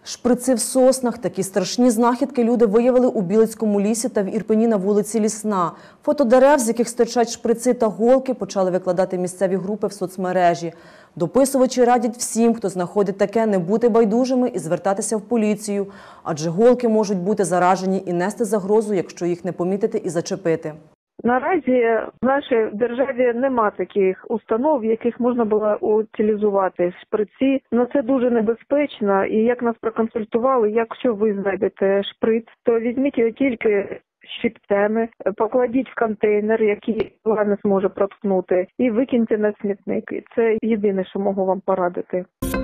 Шприци в соснах. Такі страшні знахідки люди виявили у Білицькому лісі та в Ірпені на вулиці Лісна. Фото дерев, з яких стирчать шприци та голки, почали викладати місцеві групи в соцмережі. Дописувачі радять всім, хто знаходить таке, не бути байдужими і звертатися в поліцію. Адже голки можуть бути заражені і нести загрозу, якщо їх не помітити і зачепити. Наразі в нашій державі нема таких установ, в яких можна було утилізувати шприці. Но це дуже небезпечно. І як нас проконсультували, якщо ви знайдете шприц, то візьміть його тільки щипцями, покладіть в контейнер, який не зможе проткнути, і викиньте на смітник. Це єдине, що можу вам порадити.